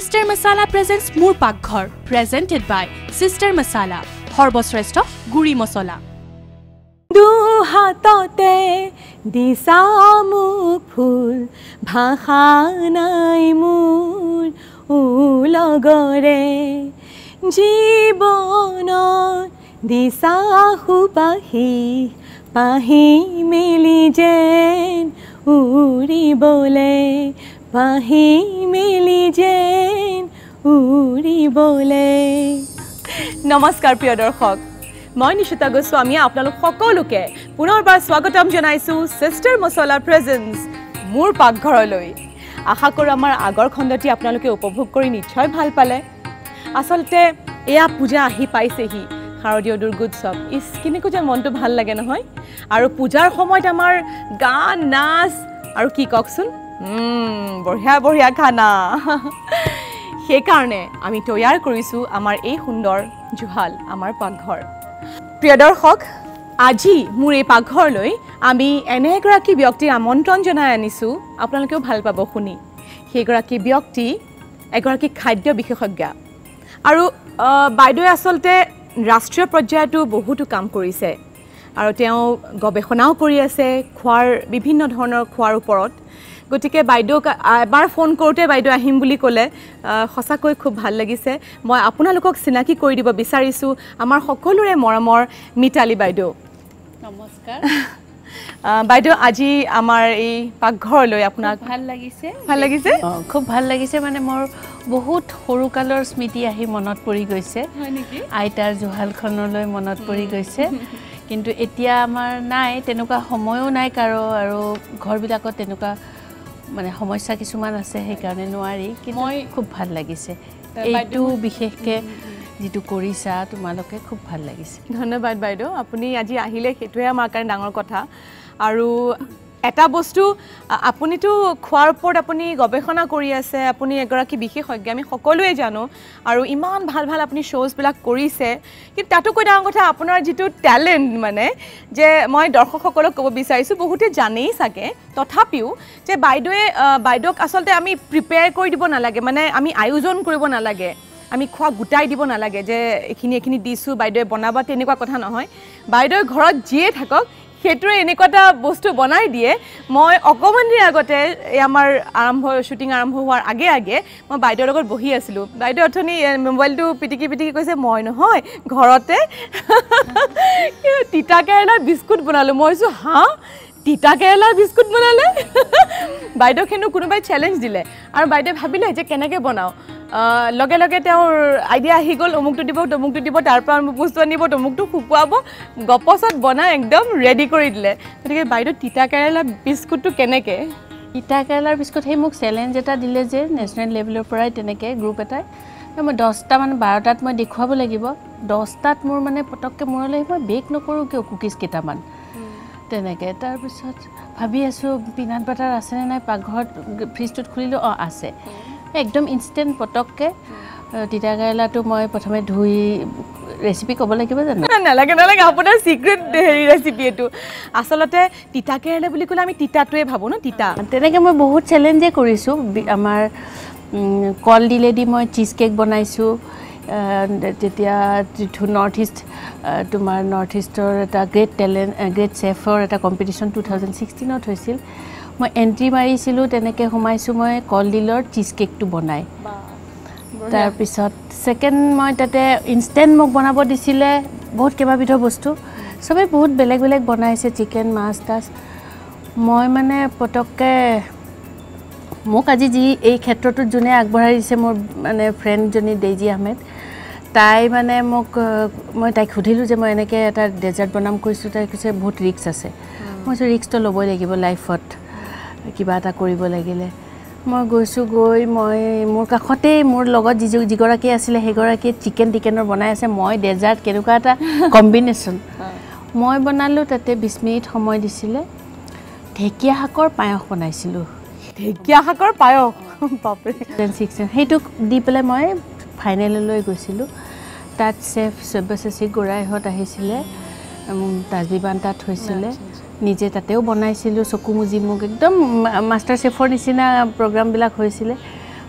Sister Masala presents Mur Pakghar, presented by Sister Masala, Horboshrestha Guri Masala. Du hatote disamuk phul bhasha nai mur ulogore jibonor disa hupahi pahi mili jen uri bole pahi mili jen uri bole. Namaskar priya darshok, মই নিশিতা গোস্বামী আপোনালোক সকলোকে পুনৰবাৰ স্বাগতম জনাইছো সিস্টাৰ মছলা presence মুৰ পাকঘৰলৈ। আশা কৰো আমাৰ আগৰ খণ্ডটি আপোনালোকে উপভোগ কৰি নিশ্চয় ভাল পালে। আসলতে এয়া পূজা আহি পাইছেহি, শাৰদীয় দুৰ্গোৎসৱ। ইস কিনেকো যে মনটো ভাল লাগে নহয়। আৰু পূজাৰ সময়ত আমাৰ গান নাচ আৰু কি ককচোন বঢ়িয়া বঢ়িয়া খানা। সেইকাৰণে আমি তৈয়াৰ কৰিছো আমাৰ এই সুন্দৰ জুহাল আমাৰ পাকঘৰ। প্ৰিয় দৰ্শক, আজি মোৰ এই পাকঘৰলৈ আমি এনে এগৰাকী ব্যক্তিৰ আমন্ত্ৰণ জনাই আনিছোঁ, আপোনালোকেও ভাল পাব শুনি। সেইগৰাকী ব্যক্তি এগৰাকী খাদ্য বিশেষজ্ঞা আৰু বাইদেৱে আচলতে ৰাষ্ট্ৰীয় পৰ্যায়তো বহুতো কাম কৰিছে আৰু তেওঁ গৱেষণাও কৰি আছে খোৱাৰ বিভিন্ন ধৰণৰ খোৱাৰ ওপৰত। গতিকে বাইদেউক এবাৰ ফোন কৰোঁতে বাইদেউ আহিম বুলি ক'লে সঁচাকৈ খুব ভাল লাগিছে। মই আপোনালোকক চিনাকি কৰি দিব বিচাৰিছোঁ আমাৰ সকলোৰে মৰমৰ মিতালী বাইদেউ। নমস্কাৰ বাইদেউ, আজি আমাৰ এই পাকঘৰলৈ আপোনাক ভাল লাগিছে। ভাল লাগিছে? খুব ভাল লাগিছে, মানে মোৰ বহুত সৰুকালৰ স্মৃতি আহি মনত পৰি গৈছে। হয় নেকি? আইতাৰ জুহালখনলৈ মনত পৰি গৈছে। কিন্তু এতিয়া আমাৰ নাই, তেনেকুৱা সময়ো নাই কাৰো, আৰু ঘৰবিলাকত তেনেকুৱা মানে সমস্যা কিছুমান আছে, সেইকাৰণে নোৱাৰি। কিন্তু মই খুব ভাল লাগিছে এইটো বিশেষকৈ যিটো কৰিছা তোমালোকে, খুব ভাল লাগিছে। ধন্যবাদ বাইদেউ, আপুনি আজি আহিলে সেইটোৱে আমাৰ কাৰণে ডাঙৰ কথা। আৰু এটা বস্তু, আপুনিতো খোৱাৰ ওপৰত আপুনি গৱেষণা কৰি আছে, আপুনি এগৰাকী বিশেষজ্ঞ, আমি সকলোৱে জানো, আৰু ইমান ভাল ভাল আপুনি শ্ব'জবিলাক কৰিছে। কিন্তু তাতোকৈ ডাঙৰ কথা আপোনাৰ যিটো টেলেণ্ট, মানে যে মই দৰ্শকসকলক ক'ব বিচাৰিছোঁ, বহুতে জানেই চাগে, তথাপিও যে বাইদেউক আচলতে আমি প্ৰিপেয়াৰ কৰি দিব নালাগে, মানে আমি আয়োজন কৰিব নালাগে, আমি খোৱা গোটাই দিব নালাগে যে এইখিনি দিছোঁ বাইদেৱে বনাবা, তেনেকুৱা কথা নহয়। বাইদেৱে ঘৰত যিয়ে থাকক সেইটোৱে এনেকুৱা এটা বস্তু বনাই দিয়ে। মই অকণমান দিন আগতে আমাৰ শ্বুটিং আৰম্ভ হোৱাৰ আগে আগে মই বাইদেউৰ লগত বহি আছিলোঁ। বাইদেউ অথনি মোবাইলটো পিটিকি কৈছে, মই নহয় ঘৰতে তিতা কেৰেলাৰ বিস্কুট বনালোঁ। মই কৈছোঁ হা, তিতা কেৰেলাৰ বিস্কুট বনালে? বাইদেউক হেনো কোনোবাই চেলেঞ্জ দিলে আৰু বাইদেৱে ভাবিলে যে কেনেকৈ বনাওঁ। লগে লগে তেওঁৰ আইডিয়া আহি গ'ল, অমুকটো দিব তমুকটো দিব, তাৰপৰা বস্তু আনিব, তমুকটো শুকুৱাব, গপচত বনাই একদম ৰেডি কৰি দিলে। গতিকে বাইদেউ তিতা কেৰেলা বিস্কুটটো কেনেকৈ? তিতা কেৰেলাৰ বিস্কুট সেই মোক চেলেঞ্জ এটা দিলে যে নেশ্যনেল লেভেলৰ পৰাই, তেনেকৈ গ্ৰুপ এটাই, মই 10টামান 12টাত মই দেখুৱাব লাগিব। 10টাত মোৰ মানে পটককৈ মূৰলৈ আহিব, বেক নকৰোঁ কিয় কুকিজ কেইটামান, তেনেকৈ। তাৰপিছত ভাবি আছোঁ পিনাট বাটাৰ আছেনে নাই পাকঘৰত, ফ্ৰিজটোত খুলিলোঁ, আছে। একদম ইনষ্টেণ্ট পটককৈ তিতা কেৰেলাটো মই প্ৰথমে ধুই, ৰেচিপি ক'ব লাগিব জানো? নালাগে, আপোনাৰ চিক্ৰেট ৰেচিপি এইটো। আচলতে তিতা কেৰেলা বুলি ক'লে আমি তিতাটোৱে ভাবোঁ ন, তিতা। তেনেকৈ মই বহুত চেলেঞ্জেই কৰিছোঁ। আমাৰ কলডিলেদি মই চীজ কেক বনাইছোঁ। তেতিয়া নৰ্থ ইষ্টৰ এটা গ্ৰেট চেফৰ এটা কম্পিটিশ্যন 2016ত হৈছিল। মই এণ্ট্ৰি মাৰিছিলোঁ, তেনেকৈ সোমাইছোঁ মই কলডিলৰ চিজ কেকটো বনাই। তাৰপিছত ছেকেণ্ড মই তাতে ইনষ্টেণ্ট মোক বনাব দিছিলে বহুত কেইবাবিধৰ বস্তু, চবেই বহুত বেলেগ বেলেগ বনাইছে, চিকেন, মাছ টাছ। মই মানে পটককৈ, মোক আজি যি এই ক্ষেত্ৰটোত যোনে আগবঢ়াই দিছে, মোৰ মানে ফ্ৰেণ্ডজনী ডেইজি আহমেদ, তাই মানে মই তাইক সুধিলোঁ যে মই এনেকৈ এটা ডেজাৰ্ট বনাম কৈছোঁ। তাই কৈছে বহুত ৰিস্ক আছে। মই কৈছোঁ ৰিস্কটো ল'বই লাগিব, লাইফত কিবা এটা কৰিব লাগিলে। মই গৈছোঁ, মই মোৰ কাষতেই মোৰ লগত যিগৰাকী আছিলে সেইগৰাকীয়ে চিকেনৰ বনাই আছে, মই ডেজাৰ্ট, কেনেকুৱা এটা কম্বিনেশ্যন। মই বনালোঁ, তাতে 20 মিনিট সময় দিছিলে। ঢেকীয়া শাকৰ পায়স বনাইছিলোঁ। ঢেকীয়া শাকৰ পায়স, বাপৰে। সেইটো দি পেলাই মই ফাইনেললৈ গৈছিলোঁ। তাত চেফ সব্যসাচী গোৰাইহঁত আহিছিলে, তাজবিবান তাত হৈছিলে, নিজে তাতেও বনাইছিলোঁ, চকু মুজি মোক একদম মাষ্টাৰ চেফৰ নিচিনা প্ৰগ্ৰামবিলাক হৈছিলে।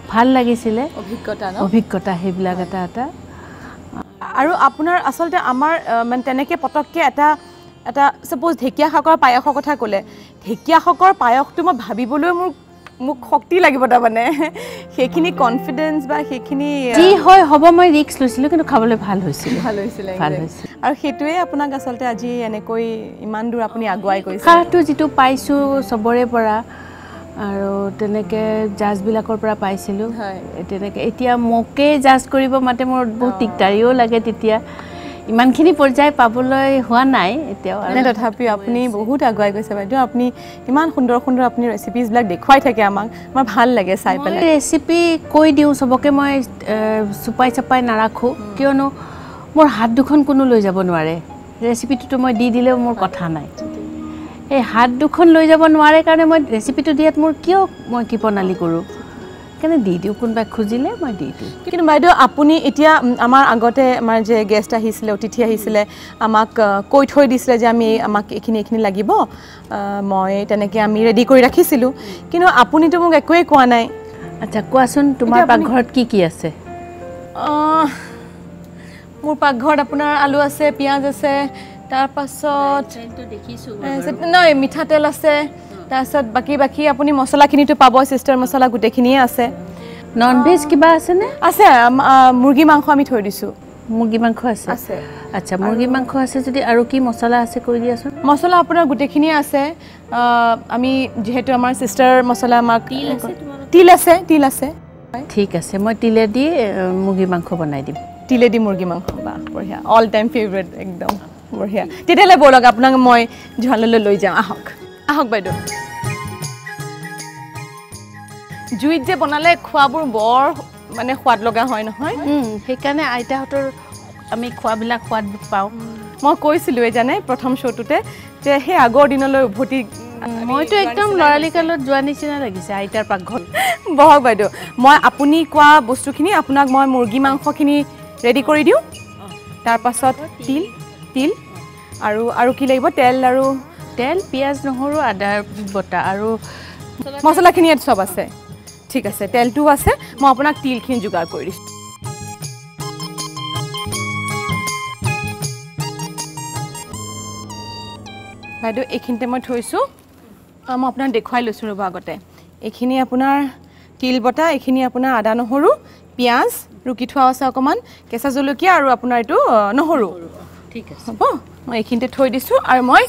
ভাল লাগিছিলে অভিজ্ঞতা সেইবিলাক এটা আৰু আপোনাৰ আচলতে আমাৰ মানে তেনেকৈ পটককৈ এটা সাপোজ ঢেকীয়া শাকৰ পায়সৰ কথা ক'লে ঢেকীয়া শাকৰ পায়সটো মই ভাবিবলৈ মোক শক্তি লাগিব তাৰমানে সেইখিনি কনফিডেন্স বা সেইখিনি যি হয় হ'ব মই ৰিস্ক লৈছিলোঁ কিন্তু খাবলৈ ভাল হৈছিলে আৰু সেইটোৱে আপোনাক আচলতে আজি এনেকৈ ইমান দূৰ আপুনি আগুৱাই গৈছে খাহটো যিটো পাইছোঁ চবৰে পৰা আৰু তেনেকৈ জাজবিলাকৰ পৰা পাইছিলোঁ তেনেকৈ এতিয়া মোকে জাজ কৰিব মাতে মোৰ বহুত দিগদাৰিও লাগে তেতিয়া ইমানখিনি পৰ্যায় পাবলৈ হোৱা নাই এতিয়াও তথাপিও আপুনি বহুত আগুৱাই গৈছে বাইদেউ আপুনি ইমান সুন্দৰ আপুনি ৰেচিপিজবিলাক দেখুৱাই থাকে আমাক আমাৰ ভাল লাগে চাই পেলাই ৰেচিপি কৈ দিওঁ চবকে মই চুপাই নাৰাখোঁ কিয়নো মোৰ হাত দুখন কোনো লৈ যাব নোৱাৰে ৰেচিপিটোতো মই দি দিলেও মোৰ কথা নাই এই হাত দুখন লৈ যাব নোৱাৰে কাৰণে মই ৰেচিপিটো দিয়াত মোৰ কিয় মই কৃপণালি কৰোঁ সেইকাৰণে দি দিওঁ কোনোবাই খুজিলে মই দি দিওঁ কিন্তু বাইদেউ আপুনি এতিয়া আমাৰ আগতে আমাৰ যে গেষ্ট আহিছিলে অতিথি আহিছিলে আমাক কৈ থৈ দিছিলে যে আমাক এইখিনি লাগিব মই তেনেকৈ আমি ৰেডি কৰি ৰাখিছিলোঁ কিন্তু আপুনিতো মোক একোৱেই কোৱা নাই আচ্ছা কোৱাচোন তোমাৰ পাকঘৰত কি আছে মোৰ পাকঘৰত আপোনাৰ আলু আছে পিঁয়াজ আছে তাৰপাছত নহয় মিঠাতেল আছে তাৰপিছত বাকী আপুনি মছলাখিনিতো পাব চিষ্টাৰ মছলা গোটেইখিনিয়ে আছে নন ভেজ কিবা আছেনে আছে মুৰ্গী মাংস আমি থৈ দিছোঁ মুৰ্গী মাংস আছে আচ্ছা মুৰ্গী মাংস আছে যদি আৰু কি মছলা আছে কৈ দিয়াচোন মছলা আপোনাৰ গোটেইখিনিয়ে আছে আমি যিহেতু আমাৰ চিষ্টাৰ মছলা আমাক তিল আছে ঠিক আছে মই তিলেদি মুৰ্গী মাংস বনাই দিম তিলেদি মুৰ্গী মাংস বা বঢ়িয়া অল টাইম ফেভৰেট একদম বঢ়িয়া তেতিয়াহ'লে ব'লক আপোনাক মই জুহাললৈ লৈ যাওঁ আহক বাইদেউ জুইত যে বনালে খোৱাবোৰ বৰ মানে সোৱাদ লগা হয় নহয় সেইকাৰণে আইতাহঁতৰ আমি খোৱাবিলাক সোৱাদ পাওঁ মই কৈছিলোঁৱে জানে প্ৰথম শ্ব'টোতে যে সেই আগৰ দিনলৈ উভতি মইতো একদম ল'ৰালি কালত যোৱা নিচিনা লাগিছে আইতাৰ পাকঘৰত বহক বাইদেউ মই আপুনি কোৱা বস্তুখিনি আপোনাক মই মুৰ্গী মাংসখিনি ৰেডি কৰি দিওঁ তাৰপাছত তিল আৰু কি লাগিব তেল পিঁয়াজ নহৰু আদা বটা আৰু মছলাখিনি ইয়াত চব আছে ঠিক আছে তেলটোও আছে মই আপোনাক তিলখিনি যোগাৰ কৰি দিছোঁ বাইদেউ এইখিনিতে মই থৈছোঁ মই আপোনাক দেখুৱাই লৈছোঁ ৰ'ব আগতে এইখিনি আপোনাৰ তিল বটা এইখিনি আপোনাৰ আদা নহৰু পিঁয়াজ ৰুকি থোৱা আছে অকণমান কেঁচা জলকীয়া আৰু আপোনাৰ এইটো নহৰু ঠিক আছে হ'ব মই এইখিনিতে থৈ দিছোঁ আৰু মই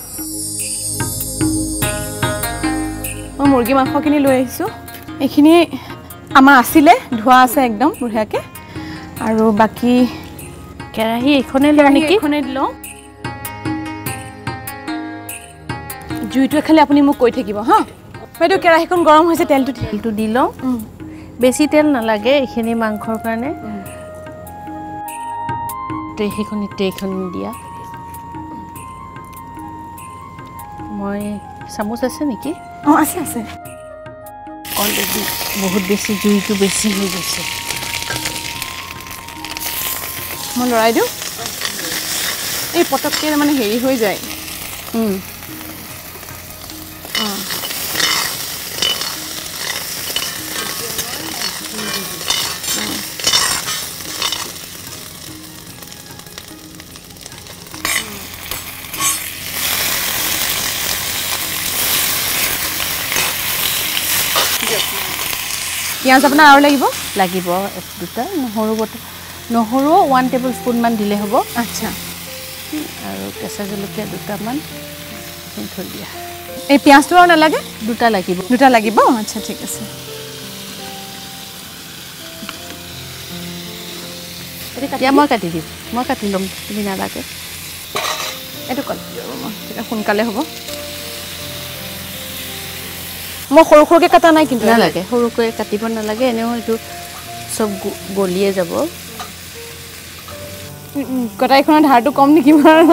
মুৰ্গী মাংসখিনি লৈ আহিছোঁ এইখিনি আমাৰ আছিলে ধোৱা আছে একদম বঢ়িয়াকৈ আৰু বাকী কেৰাহী এইখনে লওঁ নেকি এইখনে লওঁ জুইটোৱে খালি আপুনি মোক কৈ থাকিব হা বাইদেউ কেৰাহীখন গৰম হৈছে তেলটো দি লওঁ বেছি তেল নালাগে এইখিনি মাংসৰ কাৰণে সেইখন দিয়া মই চামুচ আছে নেকি আছে অলৰেডি বহুত বেছি জুইটো বেছি হৈ গৈছে মই লৰাই দিওঁ এই পটককৈ মানে হেৰি হৈ যায় পিঁয়াজ আপোনাৰ আৰু লাগিব দুটা নহৰু 1 টেবুল স্পুনমান দিলে হ'ব আচ্ছা আৰু কেঁচা জলকীয়া দুটামান থৈ দিয়া এই পিঁয়াজটো আৰু নালাগে দুটা লাগিব আচ্ছা ঠিক আছে এতিয়া মই কাটি দিম মই কাটি ল'ম তুমি নালাগে এইটো কাটি তেতিয়া সোনকালে হ'ব মই সৰুকৈ কটা নাই কিন্তু নালাগে সৰুকৈ কাটিব নালাগে এনেও এইটো চব গলিয়ে যাব কটাইখনৰ ধাৰটো কম নেকি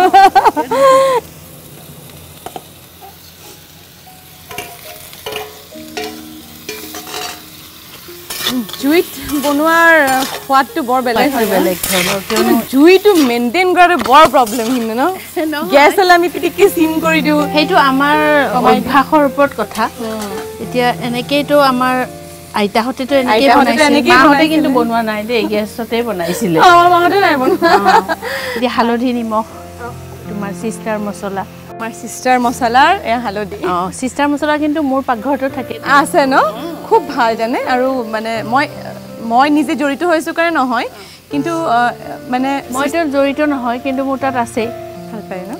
জুইত বনোৱাৰ সোৱাদটো বৰ বেলেগ ধৰণৰ জুইটো মেইনটেইন কৰাটো বৰ প্ৰব্লেম কিন্তু ন গেছ হ'লে আমি পিটিকি চিম কৰি দিওঁ সেইটো আমাৰ অভ্যাসৰ ওপৰত কথা এতিয়া এনেকৈতো আমাৰ আইতাহঁতেতো এনেকৈ বনাইছিল মাহঁতে কিন্তু বনোৱা নাই দেই গেছতে বনাইছিলে মাহঁতে নাই বনোৱা এতিয়া হালধি নিমখ তোমাৰ চিষ্টাৰ মছলা আমাৰ চিষ্টাৰ মছলাৰ এয়া হালধি চিষ্টাৰ মছলা কিন্তু মোৰ পাকঘৰতো থাকে আছে ন খুব ভাল জানে আৰু মানে মই নিজে জড়িত হৈছোঁ কাৰণে নহয় কিন্তু মানে মইতো জড়িত নহয় কিন্তু মোৰ তাত আছে ভাল পায় ন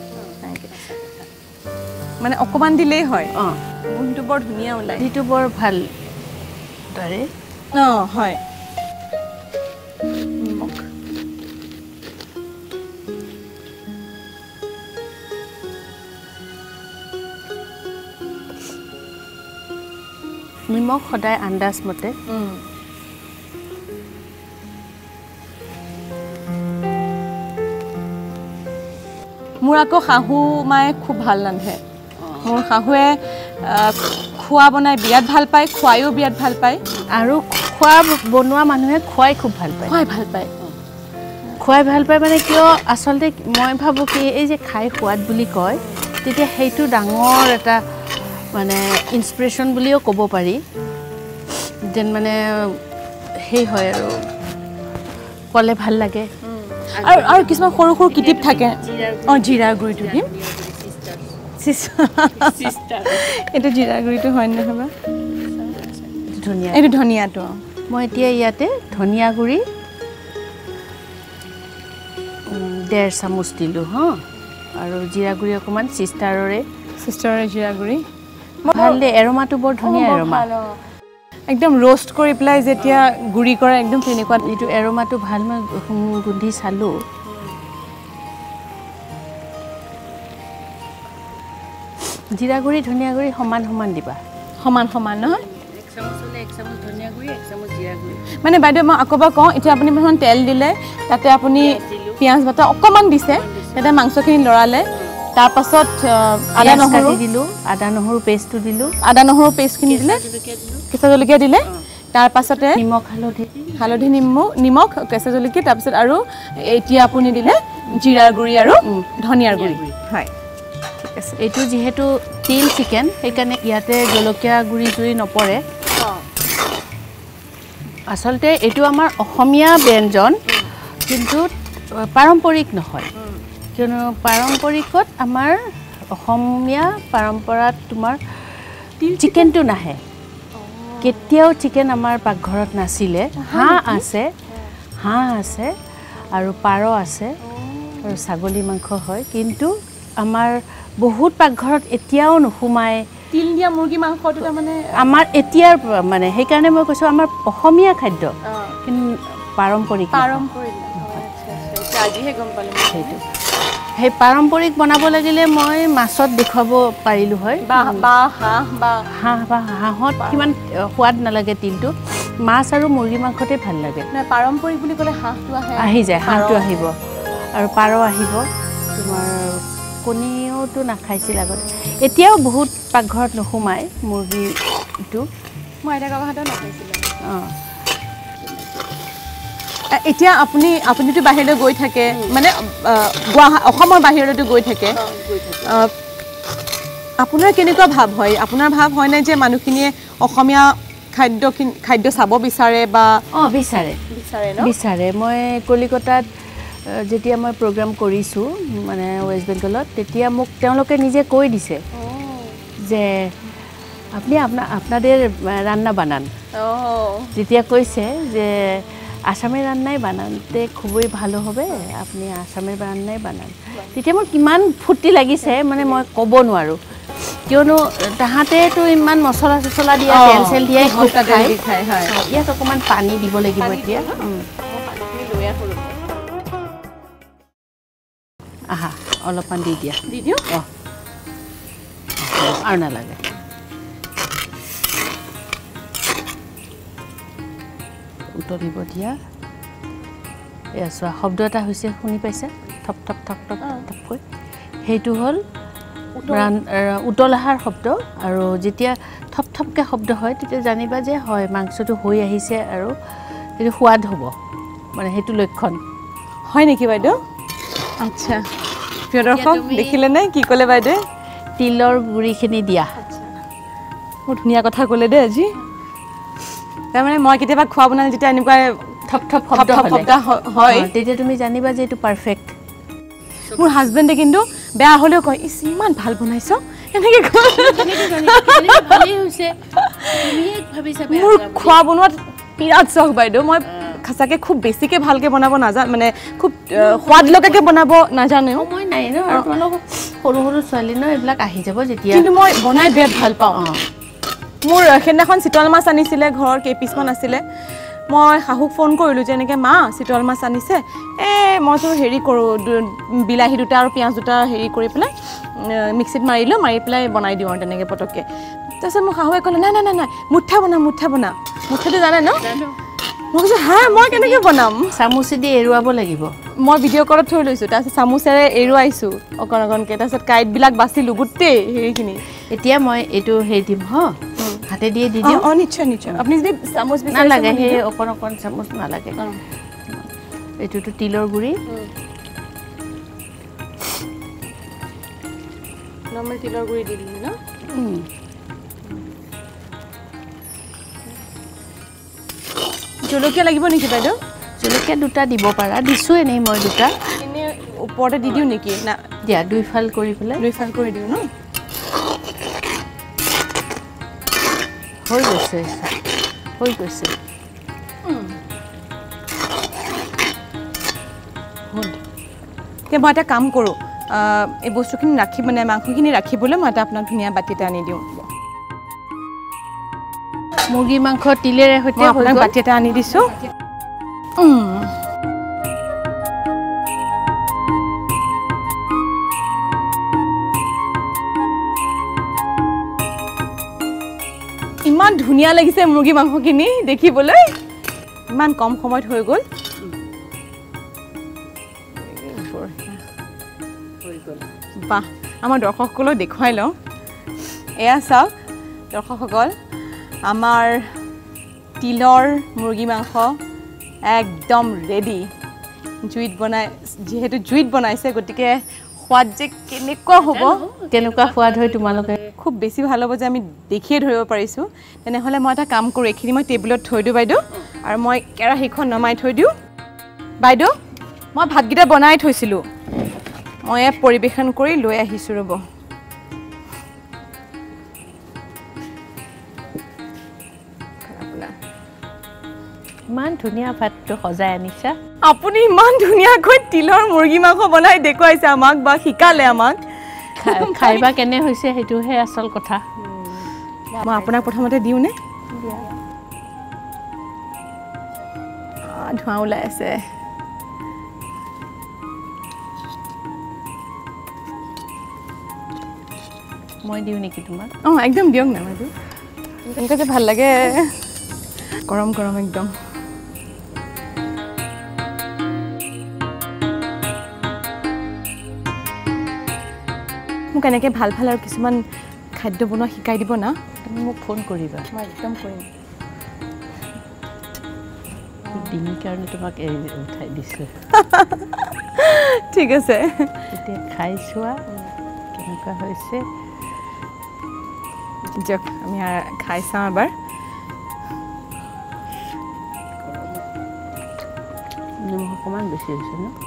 মানে অকণমান দিলেই হয় গোন্ধটো বৰ ধুনীয়া ওলায় যিটো বৰ ভাল তাৰে হয় নিমখ সদায় আন্দাজ মতে মোৰ আকৌ শাহু মায়ে খুব ভাল ৰান্ধে মোৰ শাহুৱে খোৱা বনাই বিৰাট ভাল পায় খুৱায়ো বিৰাট ভাল পায় আৰু খোৱা বনোৱা মানুহে খুৱাই খুব ভাল পায় খুৱাই ভাল পায় মানে কিয় আচলতে মই ভাবোঁ কি এই যে খাই সোৱাদ বুলি কয় তেতিয়া সেইটো ডাঙৰ এটা মানে ইনস্পিৰেশ্যন বুলিও ক'ব পাৰি যেন মানে সেই হয় আৰু ক'লে ভাল লাগে আৰু কিছুমান সৰু সৰু কিটিপ থাকে জিৰা গুড়িটো দিম এইটো জিৰা গুড়িটো হয় নহয় ধনিয়া এইটো ধনিয়াটো মই এতিয়া ইয়াতে ধনিয়া গুড়ি 1.5 চামুচ দিলোঁ আৰু জিৰা গুড়ি অকণমান চিষ্টাৰৰে জিৰা গুড়ি ভাল দে এৰমাটো বৰ ধুনীয়া এৰমা একদম ৰোষ্ট কৰি পেলাই যেতিয়া গুড়ি কৰে একদম তেনেকুৱা এইটো এৰমাটো ভাল মই গুন্ধি চালোঁ জিৰা গুড়ি ধনিয়া গুড়ি সমান সমান দিবা সমান সমান নহয় 1 চামুচ হ'লে 1 চামুচ ধনিয়া গুড়ি 1 চামুচ জিৰা গুড়ি মানে বাইদেউ মই আকৌ এবাৰ কওঁ এতিয়া আপুনি প্ৰথম তেল দিলে তাতে আপুনি পিঁয়াজ বাটা অকণমান দিছে তাতে মাংসখিনি লৰালে তাৰপাছত আদা নহৰু দিলোঁ আদা নহৰু পেষ্টটো দিলোঁ আদা নহৰু পেষ্টখিনি দিলে কেঁচা জলকীয়া দিলে তাৰপাছতে নিমখ হালধি নিমখ কেঁচা জলকীয়া তাৰপিছত আৰু এতিয়া আপুনি দিলে জিৰাৰ গুড়ি আৰু ধনিয়াৰ গুড়ি হয় ঠিক আছে এইটো যিহেতু তিল চিকেন সেইকাৰণে ইয়াতে জলকীয়া গুড়ি জুৰি নপৰে আচলতে এইটো আমাৰ অসমীয়া ব্যঞ্জন কিন্তু পাৰম্পৰিক নহয় কিয়নো পাৰম্পৰিকত আমাৰ অসমীয়া পৰম্পৰাত তোমাৰ চিকেনটো নাহে কেতিয়াও চিকেন আমাৰ পাকঘৰত নাছিলে হাঁহ আছে আৰু পাৰ আছে আৰু ছাগলী মাংস হয় কিন্তু আমাৰ বহুত পাকঘৰত এতিয়াও নোসোমায় তিল দিয়া মুৰ্গী মাংসটো তাৰমানে আমাৰ এতিয়াৰ মানে সেইকাৰণে মই কৈছোঁ আমাৰ অসমীয়া খাদ্য কিন্তু পাৰম্পৰিক আজিহে গম পালোঁ সেইটো সেই পাৰম্পৰিক বনাব লাগিলে মই মাছত দেখুৱাব পাৰিলোঁ হয় হাঁহত কিমান সোৱাদ নালাগে তিলটো মাছ আৰু মুৰ্গী মাংসতে ভাল লাগে পাৰম্পৰিক বুলি ক'লে হাঁহটো আহি যায় হাঁহটো আহিব আৰু পাৰ আহিব তোমাৰ কণীওতো নাখাইছিল আগতে এতিয়াও বহুত পাকঘৰত নোসোমায় মুৰ্গীটো মই আইতা ককাহঁতেও নাখাইছিলোঁ এতিয়া আপুনিতো বাহিৰলৈ গৈ থাকে মানে অসমৰ বাহিৰলৈতো গৈ থাকে আপোনাৰ কেনেকুৱা ভাৱ হয় আপোনাৰ ভাৱ হয়নে যে মানুহখিনিয়ে অসমীয়া খাদ্য চাব বিচাৰে বা বিচাৰে মই কলিকতাত যেতিয়া মই প্ৰগ্ৰাম কৰিছোঁ মানে ৱেষ্ট বেংগলত তেতিয়া মোক তেওঁলোকে নিজে কৈ দিছে যে আপনি আপনাদের রান্না বানান যেতিয়া কৈছে যে আসামের রান্নাই বানাতে খুবই ভালো হবে আপনি আসামের রান্নাই বানান তেতিয়া মোৰ কিমান ফুৰ্তি লাগিছে মানে মই ক'ব নোৱাৰোঁ কিয়নো তাহাঁতেতো ইমান মছলা চছলা দিয়া তেল চেল দিয়াই খায় ইয়াত অকণমান পানী দিব লাগিব এতিয়া আহা অলপমান দি দিয়া দি দিওঁ আৰু নালাগে উতলিব দিয়া এয়া চোৱা শব্দ এটা হৈছে শুনি পাইছা থপ থপ থপ থপ থপকৈ সেইটো হ'ল উতল অহাৰ শব্দ আৰু যেতিয়া থপ থপকৈ শব্দ হয় তেতিয়া জানিবা যে হয় মাংসটো হৈ আহিছে আৰু সেইটো সোৱাদ হ'ব মানে সেইটো লক্ষণ হয় নেকি বাইদেউ আচ্ছা প্ৰিয় দৰ্শক দেখিলে নে কি ক'লে বাইদেউ তিলৰ গুড়িখিনি দিয়া বৰ ধুনীয়া কথা ক'লে দেই আজি তাৰমানে মই কেতিয়াবা খোৱা বনালে যেতিয়া এনেকুৱা থপ থপ শব্দ হয় তেতিয়া তুমি জানিবা যে এইটো পাৰফেক্ট মোৰ হাজবেণ্ডে কিন্তু বেয়া হ'লেও কয় ইছ ইমান ভাল বনাইছ এনেকৈ মোৰ খোৱা বনোৱাত বিৰাট চখ বাইদেউ মই খাচাকে খুব বেছিকৈ ভালকৈ বনাব নাজানো মানে খুব সোৱাদ লগাকৈ বনাব নাজানো মই নাই ন আৰু তোমালোক সৰু সৰু ছোৱালী ন এইবিলাক আহি যাব যেতিয়া কিন্তু মই বনাই বিৰাট ভাল পাওঁ মোৰ সেইদিনাখন চিতল মাছ আনিছিলে ঘৰৰ কেইপিছমান আছিলে মই শাহুক ফোন কৰিলোঁ যে এনেকৈ মা চিতল মাছ আনিছে মইতো হেৰি কৰোঁ বিলাহী দুটা আৰু পিঁয়াজ দুটা হেৰি কৰি পেলাই মিক্সিত মাৰিলোঁ মাৰি পেলাই বনাই দিওঁ আৰু তেনেকৈ পটককৈ তাৰপিছত মোক শাহুৱে ক'লে নাই নাই নাই নাই মুঠা বনা মুঠাটো জানে ন মই কৈছোঁ হা মই কেনেকৈ বনাম চামুচেদি এৰুৱাব লাগিব মই ভিডিঅ' কলত থৈ লৈছোঁ তাৰপিছত চামুচেৰে এৰুৱাইছোঁ অকণ অকণকৈ তাৰপিছত কাঁইটবিলাক বাচিলোঁ গোটেই হেৰিখিনি এতিয়া মই এইটো হেৰি দিম হাতে দিয়ে দি দিওঁ নিশ্চয় নিশ্চয় আপুনি যদি চামুচ নালাগে সেই অকণ অকণ চামুচ নালাগে এইটোতো তিলৰ গুড়ি নৰ্মেল তিলৰ গুড়ি দি দিম ন জলকীয়া লাগিব নেকি বাইদেউ জলকীয়া দুটা দিব পাৰা দিছোঁ এনেই মই দুটা এনেই ওপৰতে দি দিওঁ নেকি না দিয়া দুইফাল কৰি পেলাই দুইফাল কৰি দিওঁ ন হৈ গৈছে এতিয়া মই এটা কাম কৰোঁ এই বস্তুখিনি ৰাখি মানে মাংসখিনি ৰাখিবলৈ মই এটা আপোনাক ধুনীয়া বাতি এটা আনি দিওঁ মুৰ্গী মাংস তিলেৰে সৈতে আপোনাক বাতি এটা আনি দিছোঁ ইমান ধুনীয়া লাগিছে মুৰ্গী মাংসখিনি দেখিবলৈ ইমান কম সময়ত হৈ গ'ল বাহ আমাৰ দৰ্শকসকলক দেখুৱাই লওঁ এয়া চাওক দৰ্শকসকল আমাৰ তিলৰ মুৰ্গী মাংস একদম ৰেডি যিহেতু জুইত বনাইছে গতিকে সোৱাদ যে কেনেকুৱা হ'ব কেনেকুৱা সোৱাদ হয় তোমালোকে খুব বেছি ভাল হ'ব যে আমি দেখিয়ে ধৰিব পাৰিছোঁ তেনেহ'লে মই এটা কাম কৰোঁ এইখিনি মই টেবুলত থৈ দিওঁ বাইদেউ আৰু মই কেৰাহীখন নমাই থৈ দিওঁ বাইদেউ মই ভাতকেইটা বনাই থৈছিলোঁ মই পৰিৱেশন কৰি লৈ আহিছোঁ ৰ'ব ইমান ধুনীয়া ভাতটো সজাই আনিছা আপুনি ইমান ধুনীয়াকৈ তিলৰ মুৰ্গী মাংস বনাই দেখুৱাইছে আমাক বা শিকালে আমাক খাইবা কেনে হৈছে সেইটোহে আচল কথা মই আপোনাক প্ৰথমতে দিওঁনে ধোঁৱা ওলাই আছে মই দিওঁ নেকি তোমাক একদম দিয়ক না বাইদেউ এনেকৈ যে ভাল লাগে গৰম গৰম একদম মোক এনেকৈ ভাল ভাল আৰু কিছুমান খাদ্য বনোৱা শিকাই দিব না তুমি মোক ফোন কৰিবা মই একদম কৰিম ডিঙিৰ কাৰণে তোমাক উঠাই দিছোঁ ঠিক আছে এতিয়া খাই চোৱা কেনেকুৱা হৈছে দিয়ক আমি খাই চাওঁ এবাৰ নিমখ অকণমান বেছি হৈছে ন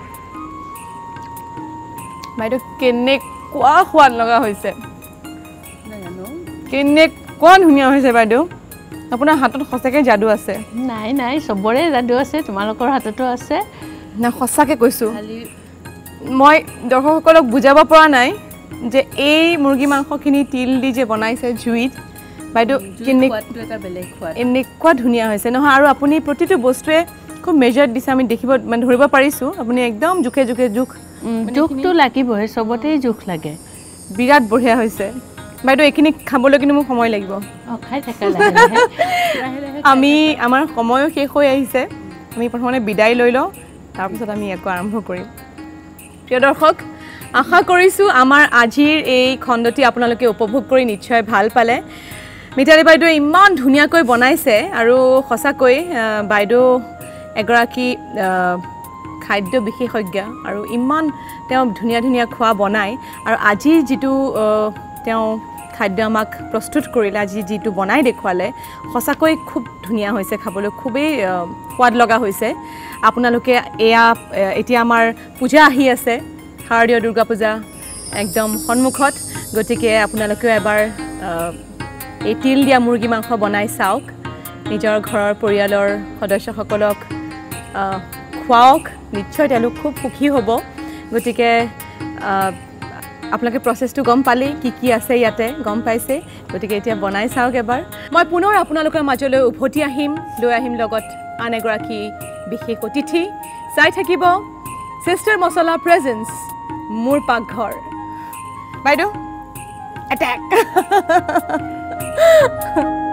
বাইদেউ কেনেকুৱা সোৱাদ লগা হৈছে নাজানো কেনেকুৱা ধুনীয়া হৈছে বাইদেউ আপোনাৰ হাতত সঁচাকৈ যাদু আছে নাই নাই চবৰে যাদু আছে তোমালোকৰ হাততো আছে না সঁচাকৈ কৈছোঁ মই দৰ্শকসকলক বুজাব পৰা নাই যে এই মুৰ্গী মাংসখিনি তিল দি যে বনাইছে জুইত বাইদেউ এনেকুৱা ধুনীয়া হৈছে নহয় আৰু আপুনি প্ৰতিটো বস্তুৱে খুব মেজাৰ্ড দিছে আমি দেখিব মানে ধৰিব পাৰিছোঁ আপুনি একদম জোখে জোখে জোখটো লাগিবই চবতেই জোখ লাগে বিৰাট বঢ়িয়া হৈছে বাইদেউ এইখিনি খাবলৈ কিন্তু মোক সময় লাগিব খাই থাকা আমি আমাৰ সময়ো শেষ হৈ আহিছে আমি প্ৰথমতে বিদায় লৈ লওঁ তাৰপিছত আমি আকৌ আৰম্ভ কৰিম প্ৰিয় দৰ্শক আশা কৰিছোঁ আমাৰ আজিৰ এই খণ্ডটি আপোনালোকে উপভোগ কৰি নিশ্চয় ভাল পালে মিতালী বাইদেৱে ইমান ধুনীয়াকৈ বনাইছে আৰু সঁচাকৈ বাইদেউ এগৰাকী খাদ্য বিশেষজ্ঞ আৰু ইমান তেওঁ ধুনীয়া ধুনীয়া খোৱা বনায় আৰু আজি যিটো তেওঁ খাদ্য আমাক প্ৰস্তুত কৰিলে আজি যিটো বনাই দেখুৱালে সঁচাকৈ খুব ধুনীয়া হৈছে খাবলৈ খুবেই সোৱাদ লগা হৈছে আপোনালোকে এতিয়া আমাৰ পূজা আহি আছে শাৰদীয় দুৰ্গা পূজা একদম সন্মুখত গতিকে আপোনালোকেও এবাৰ এই তিল দিয়া মুৰ্গী মাংস বনাই চাওক নিজৰ ঘৰৰ পৰিয়ালৰ সদস্যসকলক খুৱাওক নিশ্চয় তেওঁলোক খুব সুখী হ'ব গতিকে আপোনালোকে প্ৰচেছটো গম পালে কি আছে ইয়াতে গম পাইছে গতিকে এতিয়া বনাই চাওক এবাৰ মই পুনৰ আপোনালোকৰ মাজলৈ উভতি আহিম লৈ আহিম লগত আন এগৰাকী বিশেষ অতিথি চাই থাকিব সিষ্টাৰ মছলা প্ৰেজেন্স মুৰ পাকঘৰ বাইদেউ এটেক